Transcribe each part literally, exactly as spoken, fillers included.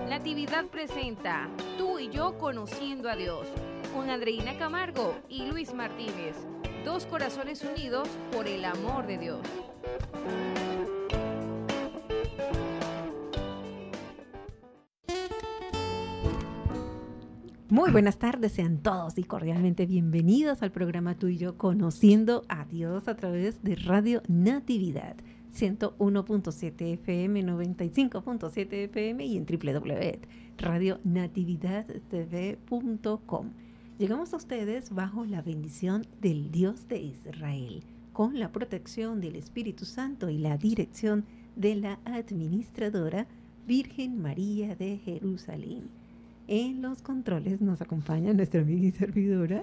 Natividad presenta Tú y yo conociendo a Dios, con Andreina Camargo y Luis Martínez, dos corazones unidos por el amor de Dios. Muy buenas tardes, sean todos y cordialmente bienvenidos al programa Tú y yo conociendo a Dios a través de Radio Natividad, ciento uno punto siete F M, noventa y cinco punto siete F M y en doble u doble u doble u punto radio natividad t v punto com. Llegamos a ustedes bajo la bendición del Dios de Israel, con la protección del Espíritu Santo y la dirección de la administradora Virgen María de Jerusalén. En los controles nos acompaña nuestra amiga y servidora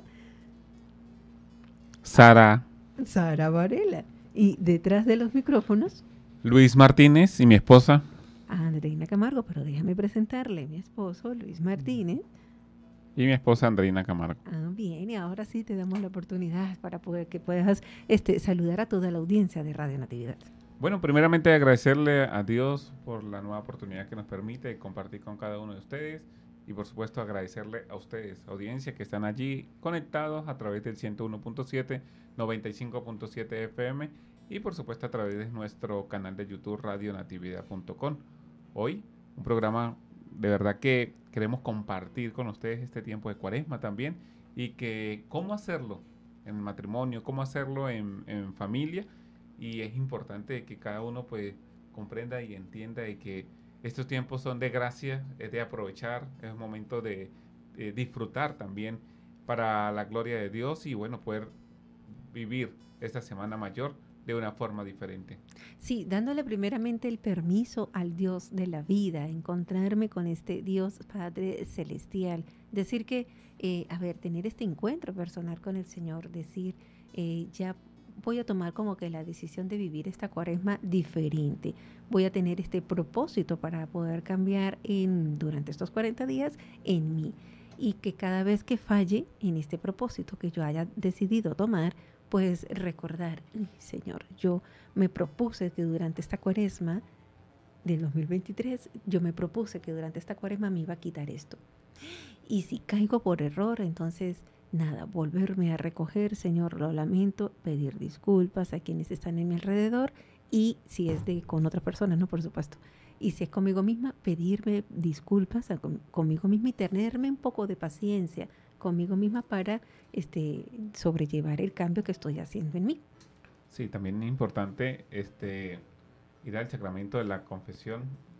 Sara Sara Varela. Y detrás de los micrófonos, Luis Martínez y mi esposa Andreina Camargo. Pero déjame presentarle, mi esposo Luis Martínez. y mi esposa Andreina Camargo. Ah, bien, y ahora sí te damos la oportunidad para poder que puedas este, saludar a toda la audiencia de Radio Natividad. Bueno, primeramente agradecerle a Dios por la nueva oportunidad que nos permite compartir con cada uno de ustedes. Y por supuesto agradecerle a ustedes, audiencia, que están allí conectados a través del ciento uno punto siete, noventa y cinco punto siete F M y por supuesto a través de nuestro canal de YouTube radio natividad punto com. Hoy un programa de verdad que queremos compartir con ustedes este tiempo de Cuaresma también y que cómo hacerlo en matrimonio, cómo hacerlo en, en familia, y es importante que cada uno pues comprenda y entienda de que estos tiempos son de gracia, es de aprovechar, es un momento de, de disfrutar también para la gloria de Dios y bueno, poder vivir esta Semana Mayor de una forma diferente. Sí, dándole primeramente el permiso al Dios de la vida, encontrarme con este Dios Padre Celestial, decir que, eh, a ver, tener este encuentro personal con el Señor, decir, eh, ya voy a tomar como que la decisión de vivir esta Cuaresma diferente. Voy a tener este propósito para poder cambiar en, durante estos cuarenta días en mí. Y que cada vez que falle en este propósito que yo haya decidido tomar, pues recordar, Señor, yo me propuse que durante esta Cuaresma del dos mil veintitrés, yo me propuse que durante esta Cuaresma me iba a quitar esto. Y si caigo por error, entonces nada, volverme a recoger, Señor, lo lamento, pedir disculpas a quienes están en mi alrededor y si es de con otras personas, no, por supuesto. Y si es conmigo misma, pedirme disculpas a, con, conmigo misma y tenerme un poco de paciencia conmigo misma para este, sobrellevar el cambio que estoy haciendo en mí. Sí, también es importante este, ir al sacramento de la confesión,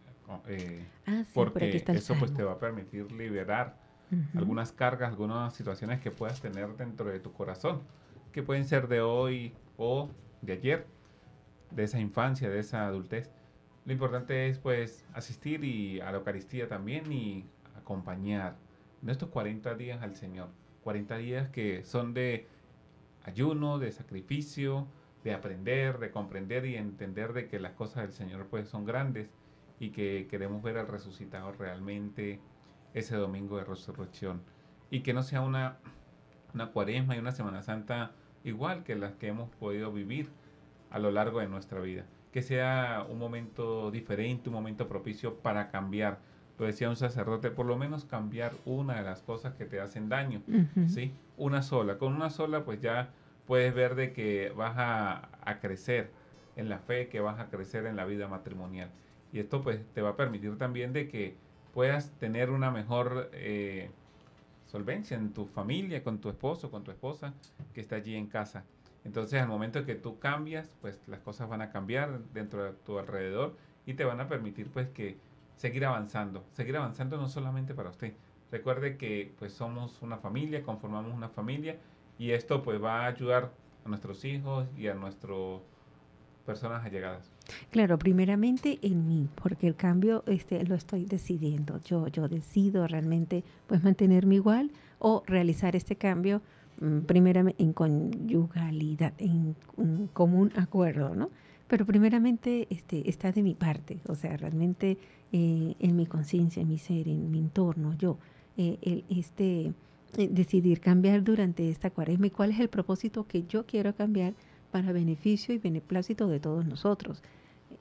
eh, ah, sí, porque por eso pues te va a permitir liberar Uh-huh. algunas cargas, algunas situaciones que puedas tener dentro de tu corazón, que pueden ser de hoy o de ayer, de esa infancia, de esa adultez. Lo importante es pues asistir y a la Eucaristía también y acompañar en estos cuarenta días al Señor. cuarenta días que son de ayuno, de sacrificio, de aprender, de comprender y entender de que las cosas del Señor pues son grandes y que queremos ver al resucitado realmente ese domingo de resurrección, y que no sea una, una Cuaresma y una Semana Santa igual que las que hemos podido vivir a lo largo de nuestra vida, que sea un momento diferente, un momento propicio para cambiar. Lo decía un sacerdote, por lo menos cambiar una de las cosas que te hacen daño, uh-huh. ¿sí? Una sola, con una sola pues ya puedes ver de que vas a, a crecer en la fe, que vas a crecer en la vida matrimonial, y esto pues te va a permitir también de que puedas tener una mejor eh, solvencia en tu familia, con tu esposo, con tu esposa que está allí en casa. Entonces, al momento que tú cambias, pues las cosas van a cambiar dentro de tu alrededor y te van a permitir pues que seguir avanzando, seguir avanzando no solamente para usted. Recuerde que pues somos una familia, conformamos una familia y esto pues va a ayudar a nuestros hijos y a nuestras personas allegadas. Claro, primeramente en mí, porque el cambio este, lo estoy decidiendo. Yo, yo decido realmente pues mantenerme igual o realizar este cambio mmm, primeramente en conyugalidad, en un común acuerdo, ¿no? Pero primeramente este, está de mi parte, o sea, realmente eh, en mi conciencia, en mi ser, en mi entorno, yo, eh, el, este, eh, decidir cambiar durante esta Cuaresma y cuál es el propósito que yo quiero cambiar para beneficio y beneplácito de todos nosotros.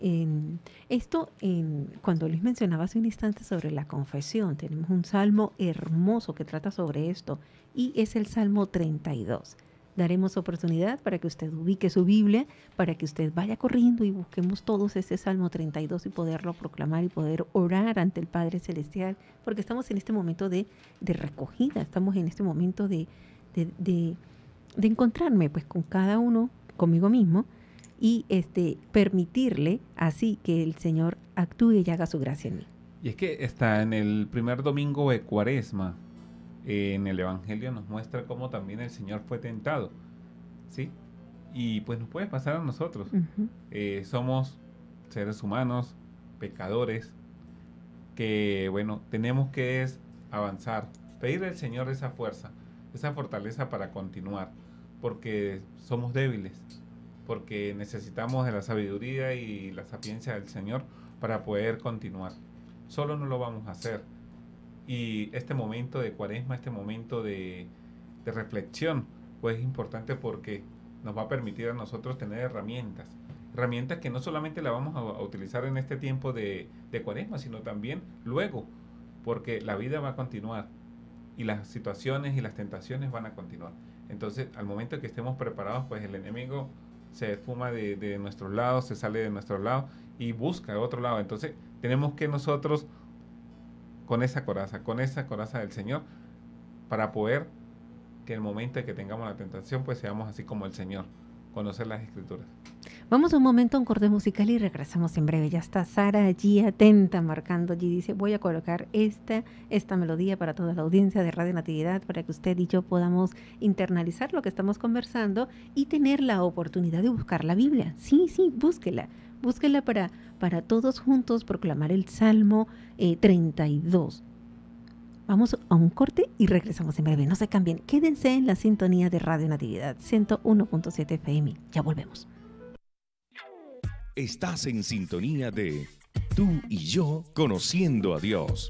En esto, en, cuando Luis mencionaba hace un instante sobre la confesión, tenemos un salmo hermoso que trata sobre esto y es el Salmo treinta y dos. Daremos oportunidad para que usted ubique su Biblia, para que usted vaya corriendo y busquemos todos ese Salmo treinta y dos y poderlo proclamar y poder orar ante el Padre Celestial, porque estamos en este momento de, de recogida, estamos en este momento de, de, de, de encontrarme pues con cada uno, conmigo mismo, y este, permitirle así que el Señor actúe y haga su gracia en mí. Y es que está en el primer domingo de Cuaresma, eh, en el Evangelio nos muestra cómo también el Señor fue tentado, ¿sí? Y pues nos puede pasar a nosotros. Uh-huh. Eh, somos seres humanos, pecadores, que bueno, tenemos que es avanzar, pedirle al Señor esa fuerza, esa fortaleza para continuar, porque somos débiles, porque necesitamos de la sabiduría y la sapiencia del Señor para poder continuar. Solo no lo vamos a hacer. Y este momento de Cuaresma, este momento de, de reflexión, pues es importante porque nos va a permitir a nosotros tener herramientas. Herramientas que no solamente las vamos a, a utilizar en este tiempo de, de Cuaresma, sino también luego, porque la vida va a continuar y las situaciones y las tentaciones van a continuar. Entonces, al momento que estemos preparados, pues el enemigo se esfuma de, de nuestros lados, se sale de nuestros lados y busca otro lado. Entonces tenemos que nosotros, con esa coraza, con esa coraza del Señor, para poder que en el momento en que tengamos la tentación, pues seamos así como el Señor, conocer las Escrituras. Vamos un momento a un corte musical y regresamos en breve. Ya está Sara allí atenta, marcando allí, dice, voy a colocar esta, esta melodía para toda la audiencia de Radio Natividad, para que usted y yo podamos internalizar lo que estamos conversando y tener la oportunidad de buscar la Biblia. Sí, sí, búsquela, búsquela para, para todos juntos proclamar el Salmo eh, treinta y dos. Vamos a un corte y regresamos en breve. No se cambien, quédense en la sintonía de Radio Natividad ciento uno punto siete F M. Ya volvemos. Estás en sintonía de Tú y Yo Conociendo a Dios.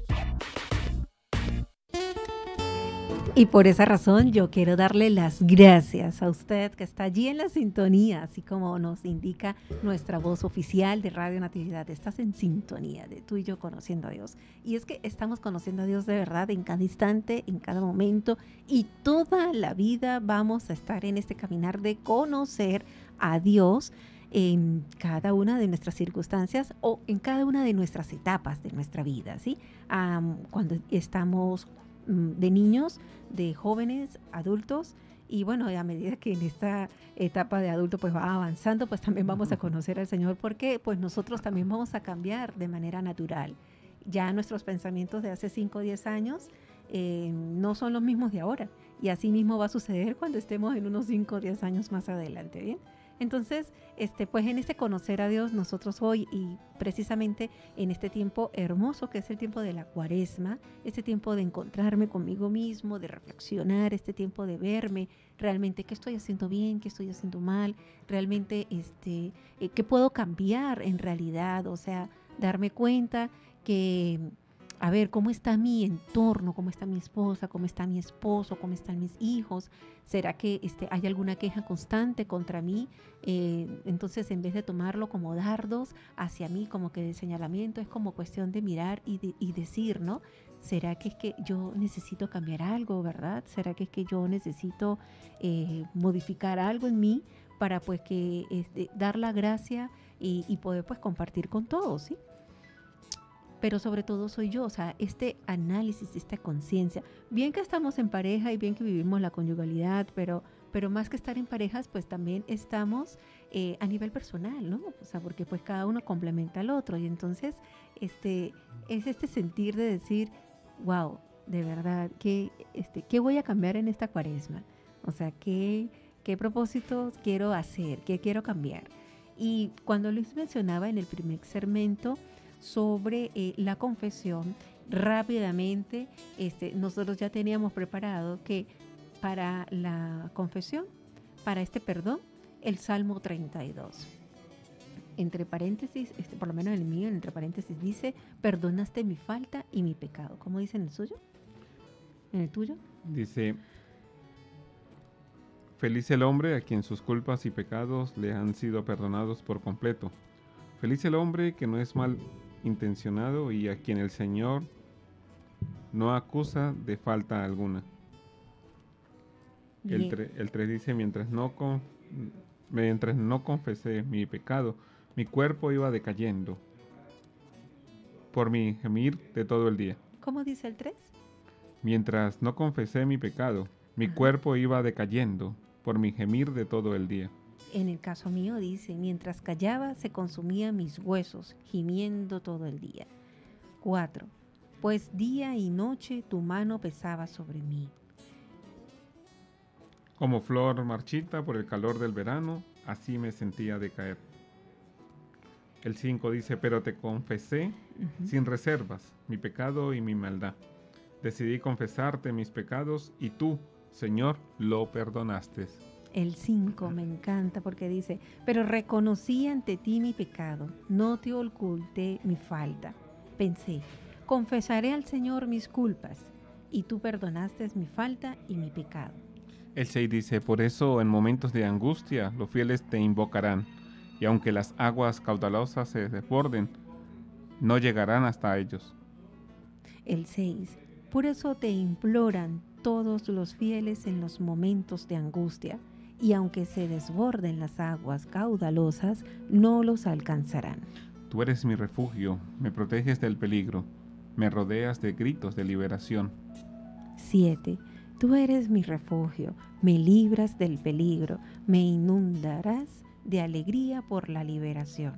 Y por esa razón yo quiero darle las gracias a usted que está allí en la sintonía, así como nos indica nuestra voz oficial de Radio Natividad. Estás en sintonía de Tú y Yo Conociendo a Dios. Y es que estamos conociendo a Dios de verdad en cada instante, en cada momento, y toda la vida vamos a estar en este caminar de conocer a Dios en cada una de nuestras circunstancias o en cada una de nuestras etapas de nuestra vida, ¿sí? Um, cuando estamos um, de niños, de jóvenes, adultos, y bueno, a medida que en esta etapa de adulto pues va avanzando, pues también vamos a conocer al Señor, porque pues nosotros también vamos a cambiar de manera natural. Ya nuestros pensamientos de hace cinco o diez años eh, no son los mismos de ahora, y así mismo va a suceder cuando estemos en unos cinco o diez años más adelante, ¿bien? Entonces, este, pues en este conocer a Dios nosotros hoy y precisamente en este tiempo hermoso que es el tiempo de la Cuaresma, este tiempo de encontrarme conmigo mismo, de reflexionar, este tiempo de verme realmente qué estoy haciendo bien, qué estoy haciendo mal, realmente este, eh, qué puedo cambiar en realidad, o sea, darme cuenta que... A ver, ¿cómo está mi entorno? ¿Cómo está mi esposa? ¿Cómo está mi esposo? ¿Cómo están mis hijos? ¿Será que este, hay alguna queja constante contra mí? Eh, entonces, en vez de tomarlo como dardos hacia mí, como que de señalamiento, es como cuestión de mirar y, de, y decir, ¿no? ¿Será que es que yo necesito cambiar algo, verdad? ¿Será que es que yo necesito eh, modificar algo en mí para pues que este, dar la gracia y, y poder pues compartir con todos, ¿sí? Pero sobre todo soy yo, o sea, este análisis, esta conciencia. Bien que estamos en pareja y bien que vivimos la conyugalidad, pero, pero más que estar en parejas, pues también estamos eh, a nivel personal, ¿no? O sea, porque pues cada uno complementa al otro. Y entonces este, es este sentir de decir, wow, de verdad, ¿qué, este, ¿qué voy a cambiar en esta Cuaresma? O sea, ¿qué, qué propósitos quiero hacer? ¿Qué quiero cambiar? Y cuando Luis mencionaba en el primer segmento sobre eh, la confesión, rápidamente este, nosotros ya teníamos preparado que para la confesión, para este perdón, el Salmo treinta y dos. Entre paréntesis, este, por lo menos en el mío, entre paréntesis dice, perdonaste mi falta y mi pecado. ¿Cómo dice en el suyo? ¿En el tuyo? Dice, feliz el hombre a quien sus culpas y pecados le han sido perdonados por completo. Feliz el hombre que no es mal intencionado y a quien el Señor no acusa de falta alguna. El, tre, el tres dice, mientras no, con, mientras no confesé mi pecado, mi cuerpo iba decayendo por mi gemir de todo el día. ¿Cómo dice el tres? Mientras no confesé mi pecado, mi Ajá. cuerpo iba decayendo por mi gemir de todo el día. En el caso mío dice, mientras callaba se consumían mis huesos, gimiendo todo el día. cuatro. Pues día y noche tu mano pesaba sobre mí. Como flor marchita por el calor del verano, así me sentía decaer. El cinco dice, pero te confesé uh-huh. sin reservas mi pecado y mi maldad. Decidí confesarte mis pecados y tú, Señor, lo perdonaste. El cinco me encanta porque dice, pero reconocí ante ti mi pecado, no te oculté mi falta. Pensé, confesaré al Señor mis culpas y tú perdonaste mi falta y mi pecado. El seis dice, por eso en momentos de angustia los fieles te invocarán y aunque las aguas caudalosas se desborden, no llegarán hasta ellos. El seis, por eso te imploran todos los fieles en los momentos de angustia. Y aunque se desborden las aguas caudalosas, no los alcanzarán. Tú eres mi refugio, me proteges del peligro, me rodeas de gritos de liberación. siete. Tú eres mi refugio, me libras del peligro, me inundarás de alegría por la liberación.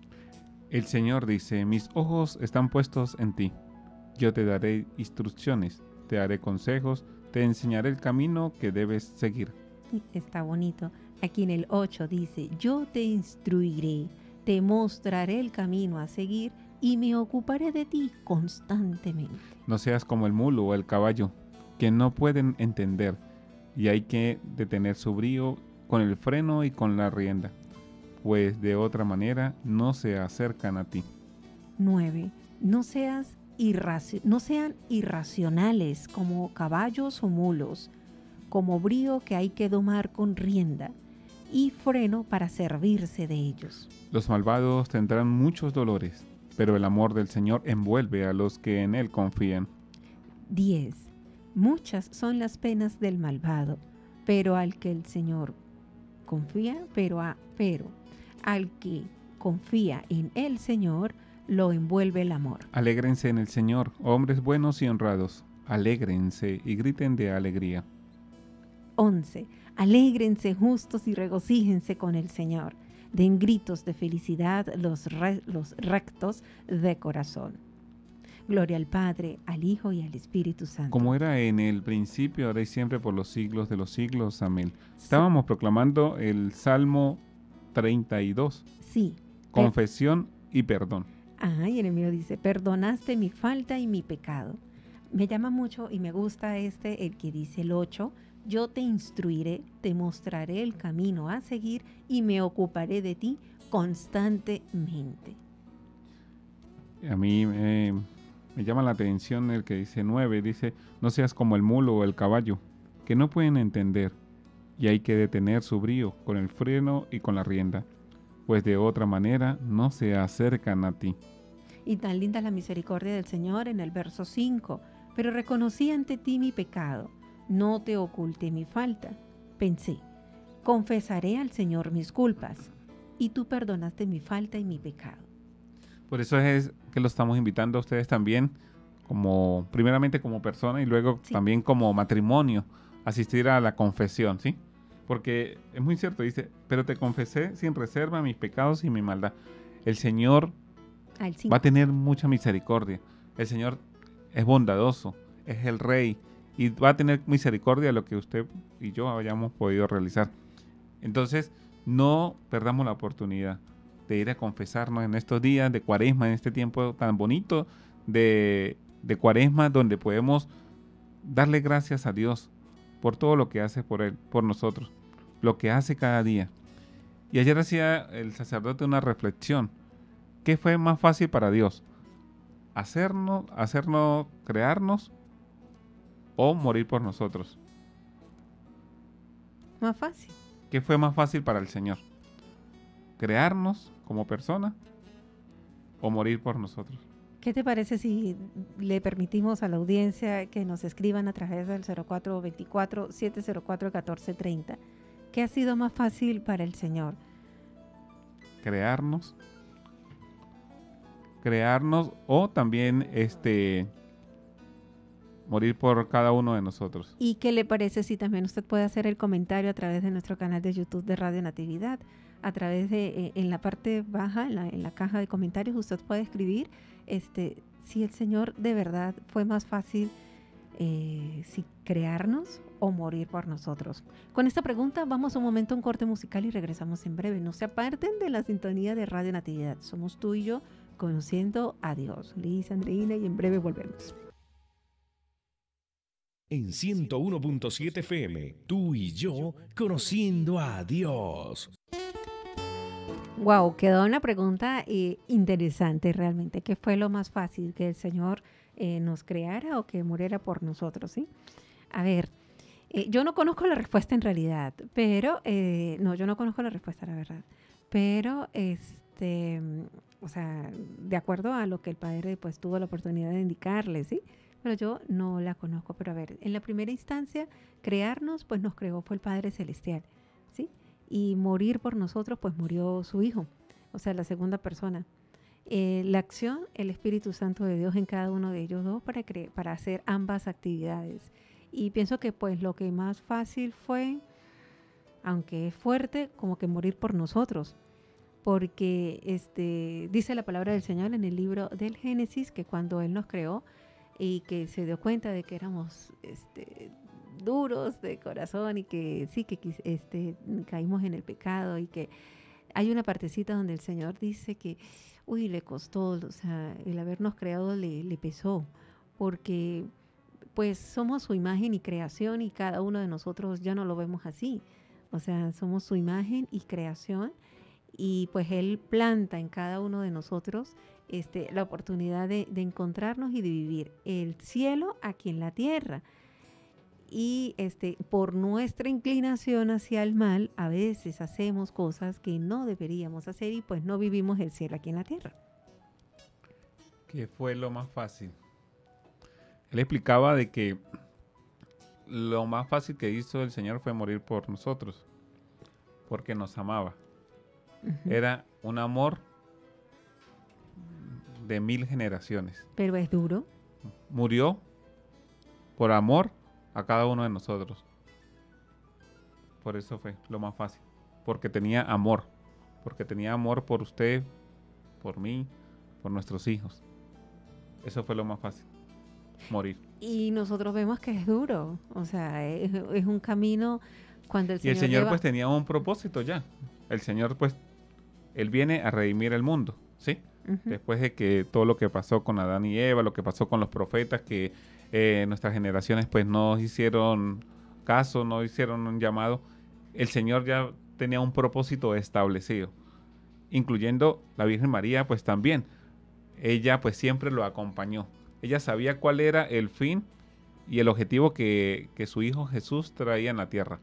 El Señor dice, mis ojos están puestos en ti. Yo te daré instrucciones, te haré consejos, te enseñaré el camino que debes seguir. Está bonito. Aquí en el ocho dice, yo te instruiré, te mostraré el camino a seguir y me ocuparé de ti constantemente. No seas como el mulo o el caballo, que no pueden entender y hay que detener su brío con el freno y con la rienda, pues de otra manera no se acercan a ti. nueve. No seas irraci- no sean irracionales como caballos o mulos, como brío que hay que domar con rienda y freno para servirse de ellos. Los malvados tendrán muchos dolores, pero el amor del Señor envuelve a los que en Él confían. diez. Muchas son las penas del malvado, pero al que el Señor confía, pero, a, pero al que confía en el Señor, lo envuelve el amor. Alégrense en el Señor, hombres buenos y honrados. Alégrense y griten de alegría. once. Alégrense justos y regocíjense con el Señor. Den gritos de felicidad los, re, los rectos de corazón. Gloria al Padre, al Hijo y al Espíritu Santo. Como era en el principio, ahora y siempre, por los siglos de los siglos. Amén. Sí. Estábamos proclamando el Salmo treinta y dos. Sí. Confesión per- y perdón. Ajá, y en el mío dice, perdonaste mi falta y mi pecado. Me llama mucho y me gusta este, el que dice el ocho. Yo te instruiré, te mostraré el camino a seguir y me ocuparé de ti constantemente. A mí eh, me llama la atención el que dice nueve, dice, no seas como el mulo o el caballo, que no pueden entender, y hay que detener su brío con el freno y con la rienda, pues de otra manera no se acercan a ti. Y tan linda la misericordia del Señor en el verso cinco, pero reconocí ante ti mi pecado. No te oculté mi falta. Pensé, confesaré al Señor mis culpas, y tú perdonaste mi falta y mi pecado. Por eso es que lo estamos invitando a ustedes también, como primeramente como persona y luego sí. también como matrimonio, asistir a la confesión, ¿sí? Porque es muy cierto, dice, pero te confesé sin reserva mis pecados y mi maldad. El Señor va a tener mucha misericordia. El Señor es bondadoso, es el Rey, y va a tener misericordia de lo que usted y yo hayamos podido realizar. Entonces, no perdamos la oportunidad de ir a confesarnos en estos días de Cuaresma, en este tiempo tan bonito de, de Cuaresma, donde podemos darle gracias a Dios por todo lo que hace por Él, por nosotros, lo que hace cada día. Y ayer hacía el sacerdote una reflexión. ¿Qué fue más fácil para Dios? ¿Hacernos, hacernos, crearnos o morir por nosotros? Más fácil. ¿Qué fue más fácil para el Señor? ¿Crearnos como persona o morir por nosotros. ¿Qué te parece si le permitimos a la audiencia que nos escriban a través del cero cuatro veinticuatro, siete cero cuatro, catorce treinta? ¿Qué ha sido más fácil para el Señor? Crearnos, crearnos o también este morir por cada uno de nosotros. ¿Y qué le parece si también usted puede hacer el comentario a través de nuestro canal de YouTube de Radio Natividad? A través de, eh, en la parte baja, en la, en la caja de comentarios, usted puede escribir este, si el Señor de verdad fue más fácil eh, si crearnos o morir por nosotros. Con esta pregunta vamos un momento a un corte musical y regresamos en breve. No se aparten de la sintonía de Radio Natividad. Somos tú y yo conociendo a Dios. Liz, Andreina, y en breve volvemos. En ciento uno punto siete F M, tú y yo conociendo a Dios. Wow, quedó una pregunta eh, interesante realmente. ¿Qué fue lo más fácil? ¿Que el Señor eh, nos creara o que muriera por nosotros? ¿Sí? A ver, eh, yo no conozco la respuesta en realidad, pero, eh, no, yo no conozco la respuesta, la verdad. Pero, este, o sea, de acuerdo a lo que el Padre pues tuvo la oportunidad de indicarle, ¿sí? Pero yo no la conozco. Pero a ver, en la primera instancia, crearnos, pues nos creó fue el Padre Celestial, ¿sí? Y morir por nosotros, pues murió su Hijo, o sea, la segunda persona. Eh, la acción, el Espíritu Santo de Dios en cada uno de ellos dos para, cre- para hacer ambas actividades. Y pienso que pues lo que más fácil fue, aunque es fuerte, como que morir por nosotros. Porque este, dice la palabra del Señor en el libro del Génesis que cuando Él nos creó y que se dio cuenta de que éramos este, duros de corazón y que sí, que este, caímos en el pecado y que hay una partecita donde el Señor dice que, uy, le costó, o sea, el habernos creado le, le pesó, porque pues somos su imagen y creación y cada uno de nosotros ya no lo vemos así, o sea, somos su imagen y creación y pues Él planta en cada uno de nosotros este, la oportunidad de, de encontrarnos y de vivir el cielo aquí en la tierra. Y este, por nuestra inclinación hacia el mal, a veces hacemos cosas que no deberíamos hacer y pues no vivimos el cielo aquí en la tierra. ¿Qué fue lo más fácil? Él explicaba de que lo más fácil que hizo el Señor fue morir por nosotros, porque nos amaba. Uh-huh. Era un amor de mil generaciones. Pero es duro. Murió por amor a cada uno de nosotros. Por eso fue lo más fácil. Porque tenía amor. Porque tenía amor por usted, por mí, por nuestros hijos. Eso fue lo más fácil. Morir. Y nosotros vemos que es duro. O sea, es, es un camino cuando el y Señor el Señor lleva... pues tenía un propósito ya. El Señor pues, Él viene a redimir el mundo, ¿sí? Uh-huh. Después de que todo lo que pasó con Adán y Eva, lo que pasó con los profetas, que Eh, nuestras generaciones pues no hicieron caso, no hicieron un llamado, el Señor ya tenía un propósito establecido, incluyendo la Virgen María pues también. Ella pues siempre lo acompañó. Ella sabía cuál era el fin y el objetivo que, que su Hijo Jesús traía en la tierra.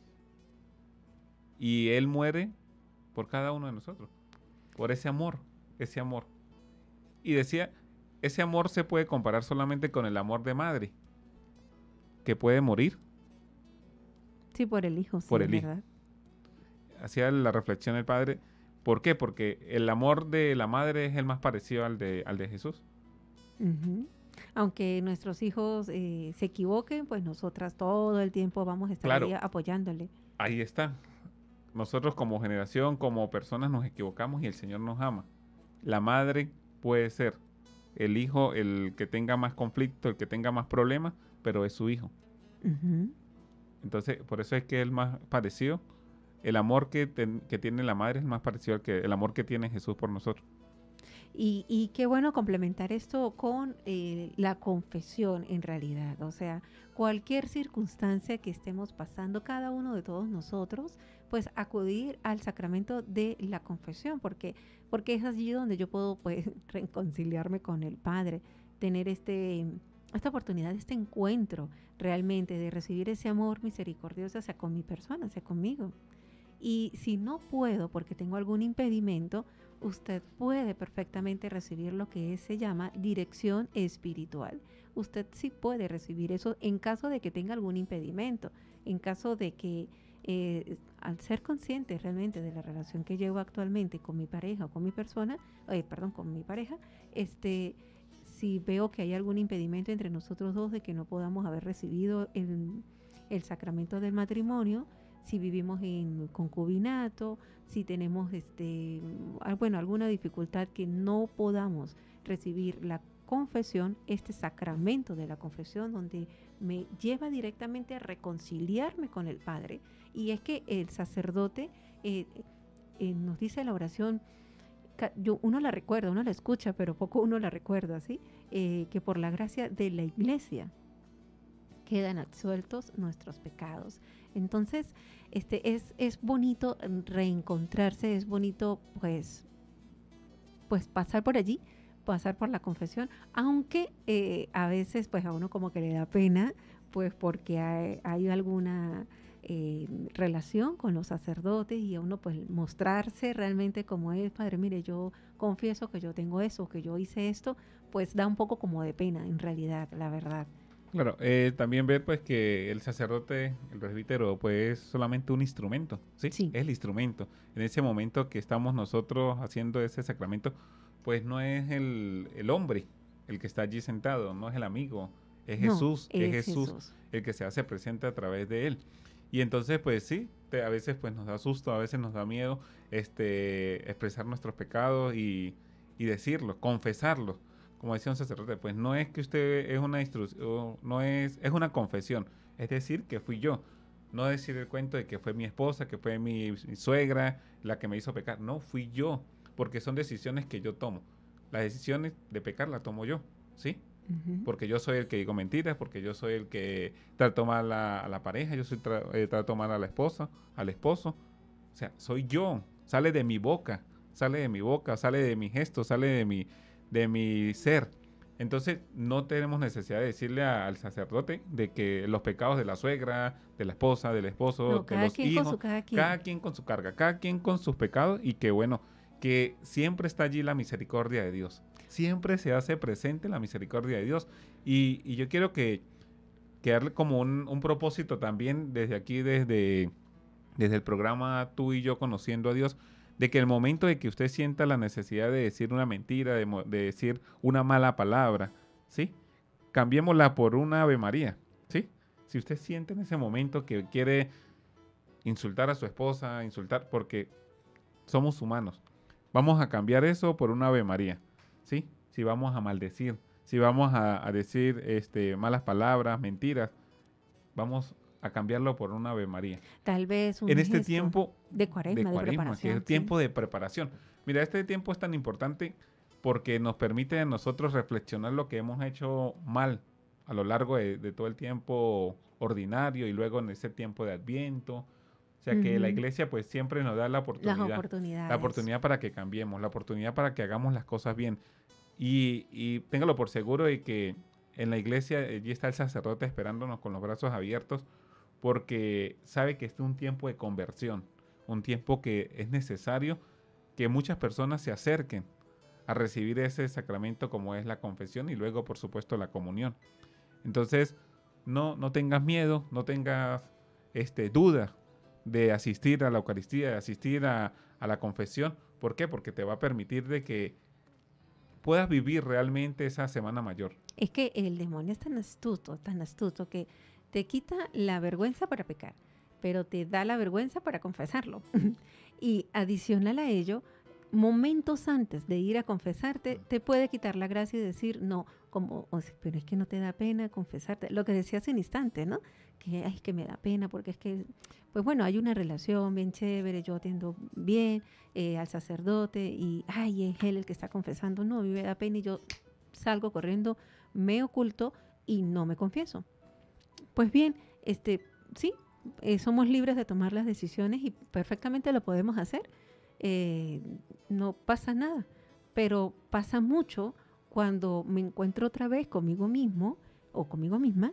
Y Él muere por cada uno de nosotros, por ese amor, ese amor. Y decía, ese amor se puede comparar solamente con el amor de madre, que puede morir. Sí, por el hijo. Sí, por el ¿verdad? Hijo. Hacía la reflexión el padre. ¿Por qué? Porque el amor de la madre es el más parecido al de, al de Jesús. Uh-huh. Aunque nuestros hijos eh, se equivoquen, pues nosotras todo el tiempo vamos a estar claro, ahí apoyándole. Ahí está. Nosotros como generación, como personas nos equivocamos y el Señor nos ama. La madre puede ser el hijo, el que tenga más conflicto, el que tenga más problemas, pero es su hijo. Uh-huh. Entonces, por eso es que es más parecido. El amor que, ten, que tiene la madre es más parecido al que el amor que tiene Jesús por nosotros. Y, y qué bueno complementar esto con eh, la confesión en realidad. O sea, cualquier circunstancia que estemos pasando, cada uno de todos nosotros, pues acudir al sacramento de la confesión, porque, porque es allí donde yo puedo pues reconciliarme con el Padre, tener este, esta oportunidad, este encuentro realmente de recibir ese amor misericordioso hacia con mi persona, hacia conmigo. Y si no puedo porque tengo algún impedimento, usted puede perfectamente recibir lo que es, se llama dirección espiritual. Usted sí puede recibir eso en caso de que tenga algún impedimento, en caso de que eh, al ser consciente realmente de la relación que llevo actualmente con mi pareja o con mi persona, eh, perdón, con mi pareja, este, si veo que hay algún impedimento entre nosotros dos de que no podamos haber recibido el, el sacramento del matrimonio, si vivimos en concubinato, si tenemos este, bueno, alguna dificultad que no podamos recibir la confesión, este sacramento de la confesión, donde me lleva directamente a reconciliarme con el Padre. Y es que el sacerdote eh, eh, nos dice la oración, yo, uno la recuerda, uno la escucha, pero poco uno la recuerda, ¿sí? Eh, que por la gracia de la Iglesia quedan absueltos nuestros pecados. Entonces, este es, es bonito reencontrarse, es bonito pues, pues pasar por allí, pasar por la confesión, aunque eh, a veces pues a uno como que le da pena, pues porque hay, hay alguna eh, relación con los sacerdotes y a uno pues mostrarse realmente como es, padre, mire, yo confieso que yo tengo eso, que yo hice esto, pues da un poco como de pena en realidad, la verdad. Claro, eh, también ver pues que el sacerdote, el presbítero, pues es solamente un instrumento, ¿sí? Sí. Es el instrumento. En ese momento que estamos nosotros haciendo ese sacramento, pues no es el, el hombre el que está allí sentado, no es el amigo, es No, Jesús, es, es Jesús, Jesús el que se hace presente a través de él. Y entonces pues sí, te, a veces pues nos da susto, a veces nos da miedo este, expresar nuestros pecados y, y decirlos, confesarlos. Como decía un sacerdote, pues no es que usted es una instrucción, no es, es una confesión, es decir, que fui yo. No decir el cuento de que fue mi esposa, que fue mi, mi suegra la que me hizo pecar. No, fui yo, porque son decisiones que yo tomo. Las decisiones de pecar las tomo yo, ¿sí? Uh-huh. Porque yo soy el que digo mentiras, porque yo soy el que trato mal a, a la pareja, yo soy tra, eh, trato mal a la esposa, al esposo. O sea, soy yo, sale de mi boca, sale de mi boca, sale de mi gesto, sale de mi... de mi ser. Entonces no tenemos necesidad de decirle a, al sacerdote de que los pecados de la suegra, de la esposa, del esposo, No, de cada los quien hijos, con su cada quien. cada quien con su carga, cada quien con sus pecados, y que bueno, que siempre está allí la misericordia de Dios. Siempre se hace presente la misericordia de Dios. Y, y yo quiero que, que darle como un, un propósito también desde aquí, desde, desde el programa Tú y Yo Conociendo a Dios, de que el momento de que usted sienta la necesidad de decir una mentira, de, de decir una mala palabra, ¿sí? Cambiémosla por una Ave María, ¿sí? Si usted siente en ese momento que quiere insultar a su esposa, insultar, porque somos humanos, vamos a cambiar eso por una Ave María, ¿sí? Si vamos a maldecir, si vamos a, a decir este, malas palabras, mentiras, vamos a cambiarlo por una Ave María. Tal vez un en este gesto tiempo de cuaresma, de, de cuaresma, preparación, que es el sí. tiempo de preparación. Mira, este tiempo es tan importante porque nos permite a nosotros reflexionar lo que hemos hecho mal a lo largo de, de todo el tiempo ordinario y luego en ese tiempo de Adviento. O sea, uh-huh. que la iglesia pues siempre nos da la oportunidad. Las oportunidades. La oportunidad para que cambiemos, la oportunidad para que hagamos las cosas bien. Y, y téngalo por seguro de que en la iglesia allí está el sacerdote esperándonos con los brazos abiertos, porque sabe que este es un tiempo de conversión, un tiempo que es necesario que muchas personas se acerquen a recibir ese sacramento como es la confesión y luego, por supuesto, la comunión. Entonces, no, no tengas miedo, no tengas este, duda de asistir a la Eucaristía, de asistir a, a la confesión. ¿Por qué? Porque te va a permitir de que puedas vivir realmente esa Semana Mayor. Es que el demonio es tan astuto, tan astuto que te quita la vergüenza para pecar, pero te da la vergüenza para confesarlo. Y adicional a ello, momentos antes de ir a confesarte, te puede quitar la gracia y decir, no, como, o sea, pero es que no te da pena confesarte. Lo que decía hace un instante, ¿no? Que, ay, que me da pena porque es que, pues bueno, hay una relación bien chévere, yo atiendo bien eh, al sacerdote y, ay, es él el que está confesando. No, a mí me da pena y yo salgo corriendo, me oculto y no me confieso. Pues bien, este, sí, eh, somos libres de tomar las decisiones y perfectamente lo podemos hacer. Eh, no pasa nada, pero pasa mucho cuando me encuentro otra vez conmigo mismo o conmigo misma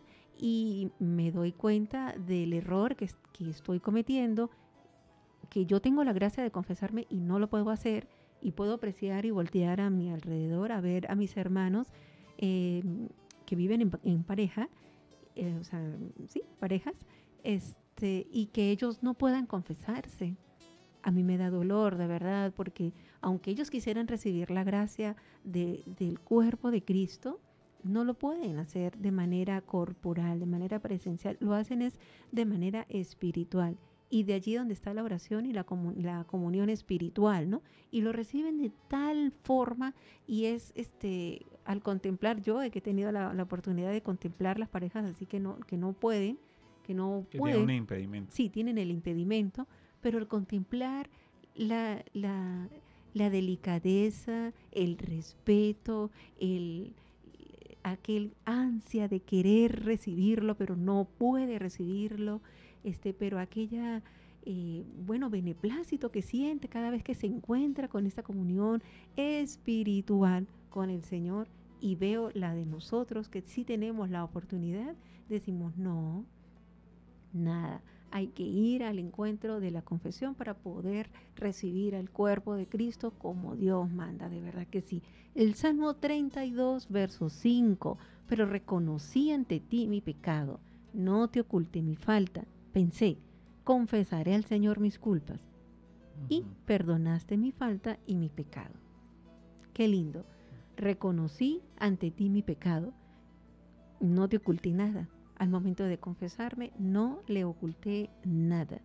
y me doy cuenta del error que, que estoy cometiendo, que yo tengo la gracia de confesarme y no lo puedo hacer, y puedo apreciar y voltear a mi alrededor a ver a mis hermanos eh, que viven en, en pareja, eh, o sea, sí, parejas, este, y que ellos no puedan confesarse. A mí me da dolor, de verdad, porque aunque ellos quisieran recibir la gracia de, del cuerpo de Cristo, no lo pueden hacer de manera corporal, de manera presencial, lo hacen es de manera espiritual. Y de allí donde está la oración y la, comun- la comunión espiritual, ¿no? Y lo reciben de tal forma, y es, este, al contemplar, yo que he tenido la, la oportunidad de contemplar las parejas así que no, que no pueden, que no Que pueden. tiene un impedimento. Sí, tienen el impedimento, pero el contemplar la, la, la delicadeza, el respeto, el, aquel ansia de querer recibirlo, pero no puede recibirlo, este, pero aquella, eh, bueno, beneplácito que siente cada vez que se encuentra con esta comunión espiritual con el Señor, y veo la de nosotros que sí tenemos la oportunidad, decimos no, nada. Hay que ir al encuentro de la confesión para poder recibir al cuerpo de Cristo como Dios manda, de verdad que sí. El Salmo treinta y dos, verso cinco, pero reconocí ante ti mi pecado, no te oculté mi falta, pensé, confesaré al Señor mis culpas, y Ujú. perdonaste mi falta y mi pecado. Qué lindo. Reconocí ante ti mi pecado, no te oculté nada. Al momento de confesarme, no le oculté nada.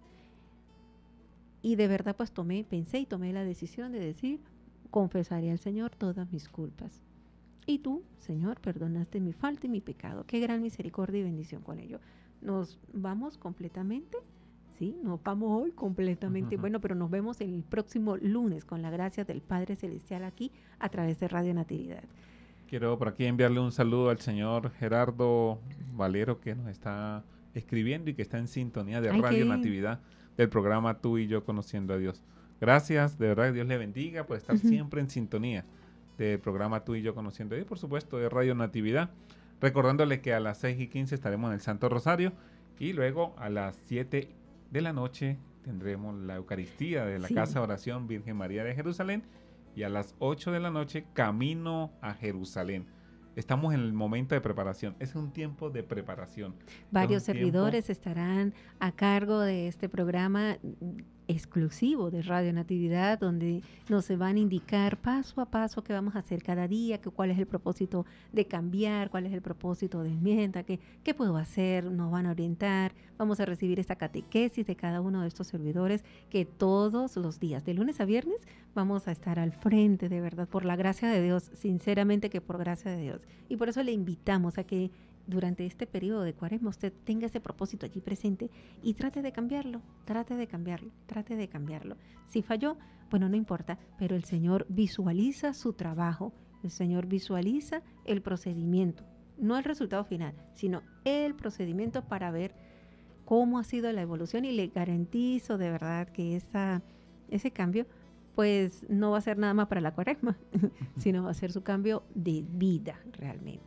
Y de verdad, pues tomé, pensé y tomé la decisión de decir, confesaré al Señor todas mis culpas. Y tú, Señor, perdonaste mi falta y mi pecado. Qué gran misericordia y bendición con ello. Nos vamos completamente, ¿sí? Nos vamos hoy completamente. Ujú. Bueno, pero nos vemos el próximo lunes con la gracia del Padre Celestial aquí a través de Radio Natividad. Quiero por aquí enviarle un saludo al señor Gerardo Valero, que nos está escribiendo y que está en sintonía de Ay, Radio qué- Natividad del programa Tú y Yo Conociendo a Dios. Gracias, de verdad, Dios le bendiga por estar Ujú. siempre en sintonía del programa Tú y Yo Conociendo a Dios, por supuesto, de Radio Natividad. Recordándole que a las seis y quince estaremos en el Santo Rosario y luego a las siete de la noche tendremos la Eucaristía de la Sí. Casa de Oración Virgen María de Jerusalén. Y a las ocho de la noche, camino a Jerusalén. Estamos en el momento de preparación. Es un tiempo de preparación. Varios Es un servidores estarán a cargo de este programa exclusivo de Radio Natividad, donde nos se van a indicar paso a paso qué vamos a hacer cada día, que cuál es el propósito de cambiar, cuál es el propósito de enmienda, qué, qué puedo hacer, nos van a orientar. Vamos a recibir esta catequesis de cada uno de estos servidores que todos los días, de lunes a viernes, vamos a estar al frente, de verdad, por la gracia de Dios, sinceramente que por gracia de Dios. Y por eso le invitamos a que durante este periodo de Cuaresma usted tenga ese propósito allí presente y trate de cambiarlo, trate de cambiarlo, trate de cambiarlo. Si falló, bueno, no importa, pero el Señor visualiza su trabajo, el Señor visualiza el procedimiento, no el resultado final, sino el procedimiento para ver cómo ha sido la evolución, y le garantizo de verdad que esa, ese cambio pues no va a ser nada más para la Cuaresma, sino va a ser su cambio de vida realmente.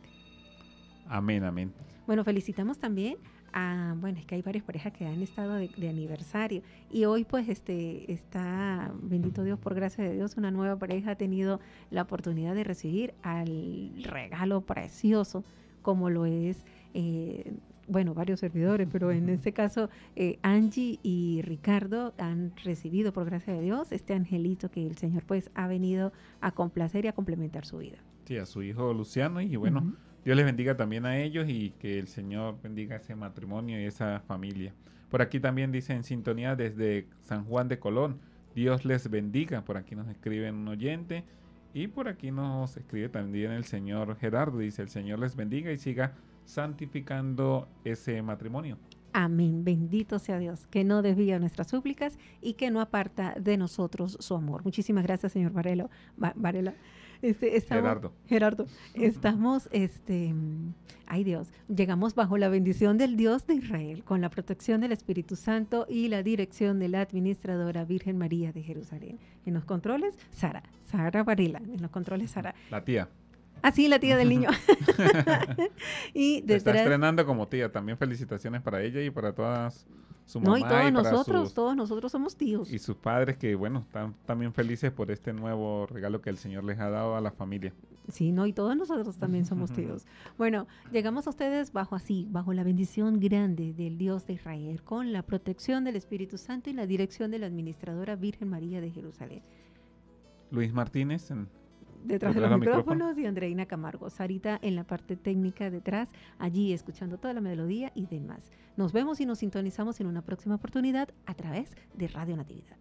Amén, amén. Bueno, felicitamos también a, bueno, es que hay varias parejas que han estado de, de aniversario, y hoy pues este está, bendito Dios, por gracia de Dios, una nueva pareja ha tenido la oportunidad de recibir al regalo precioso como lo es, eh, bueno, varios servidores, pero en este caso eh, Angie y Ricardo han recibido por gracia de Dios este angelito que el Señor pues ha venido a complacer y a complementar su vida. Sí, a su hijo Luciano, y bueno, Ujú. Dios les bendiga también a ellos y que el Señor bendiga ese matrimonio y esa familia. Por aquí también dice en sintonía desde San Juan de Colón, Dios les bendiga. Por aquí nos escribe un oyente y por aquí nos escribe también el señor Gerardo. Dice, el Señor les bendiga y siga santificando ese matrimonio. Amén, bendito sea Dios, que no desvía nuestras súplicas y que no aparta de nosotros su amor. Muchísimas gracias, señor Varelo, Va- Varela. Este, estamos, Gerardo. Gerardo, estamos, este, ay Dios, llegamos bajo la bendición del Dios de Israel, con la protección del Espíritu Santo y la dirección de la administradora Virgen María de Jerusalén. En los controles, Sara, Sara Varela, en los controles, Sara. La tía. Ah, sí, la tía del niño. Y Se está detrás, estrenando como tía. También felicitaciones para ella y para todas su mamá No, y todos y para nosotros, sus, todos nosotros somos tíos. y sus padres que, bueno, están también felices por este nuevo regalo que el Señor les ha dado a la familia. Sí, no, y todos nosotros también somos tíos. Bueno, llegamos a ustedes bajo así, bajo la bendición grande del Dios de Israel, con la protección del Espíritu Santo y la dirección de la administradora Virgen María de Jerusalén. Luis Martínez, en, Detrás de detrás los de los micrófonos y Andreina Camargo. Sarita en la parte técnica detrás, allí escuchando toda la melodía y demás. Nos vemos y nos sintonizamos en una próxima oportunidad a través de Radio Natividad.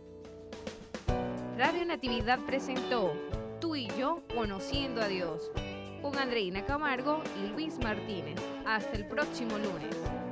Radio Natividad presentó Tú y yo conociendo a Dios con Andreina Camargo y Luis Martínez. Hasta el próximo lunes.